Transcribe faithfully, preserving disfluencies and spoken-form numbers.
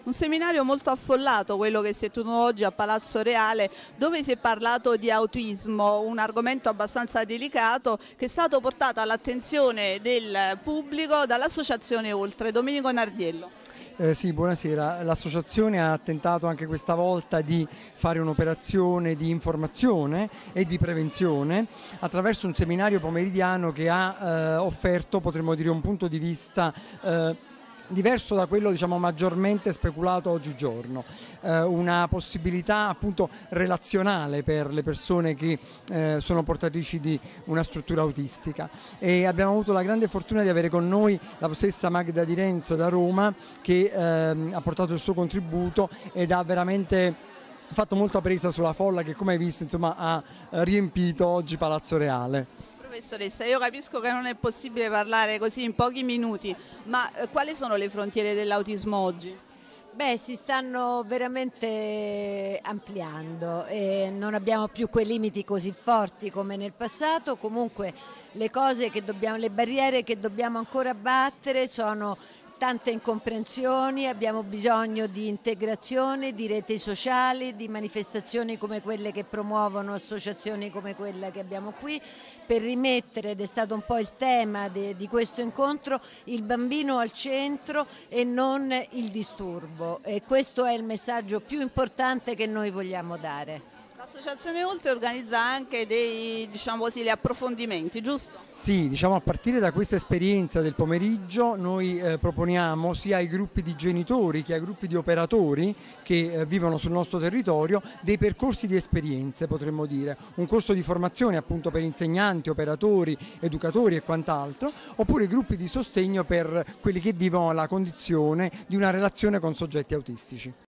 Un seminario molto affollato, quello che si è tenuto oggi a Palazzo Reale, dove si è parlato di autismo, un argomento abbastanza delicato che è stato portato all'attenzione del pubblico dall'Associazione Oltre. Domenico Nardiello. Eh, sì, buonasera. L'associazione ha tentato anche questa volta di fare un'operazione di informazione e di prevenzione attraverso un seminario pomeridiano che ha eh, offerto, potremmo dire, un punto di vista eh, diverso da quello, diciamo, maggiormente speculato oggigiorno, eh, una possibilità appunto relazionale per le persone che eh, sono portatrici di una struttura autistica, e abbiamo avuto la grande fortuna di avere con noi la stessa Magda Di Renzo da Roma, che ehm, ha portato il suo contributo ed ha veramente fatto molta presa sulla folla che, come hai visto, insomma, ha riempito oggi Palazzo Reale. Professoressa, io capisco che non è possibile parlare così in pochi minuti, ma eh, quali sono le frontiere dell'autismo oggi? Beh, si stanno veramente ampliando e non abbiamo più quei limiti così forti come nel passato. Comunque le cose che dobbiamo, le barriere che dobbiamo ancora battere sono tante incomprensioni, abbiamo bisogno di integrazione, di reti sociali, di manifestazioni come quelle che promuovono associazioni come quella che abbiamo qui, per rimettere, ed è stato un po' il tema de, di questo incontro, il bambino al centro e non il disturbo, e questo è il messaggio più importante che noi vogliamo dare. L'Associazione Oltre organizza anche dei, diciamo così, gli approfondimenti, giusto? Sì, diciamo, a partire da questa esperienza del pomeriggio noi eh, proponiamo sia ai gruppi di genitori che ai gruppi di operatori che eh, vivono sul nostro territorio dei percorsi di esperienze, potremmo dire, un corso di formazione appunto per insegnanti, operatori, educatori e quant'altro, oppure gruppi di sostegno per quelli che vivono la condizione di una relazione con soggetti autistici.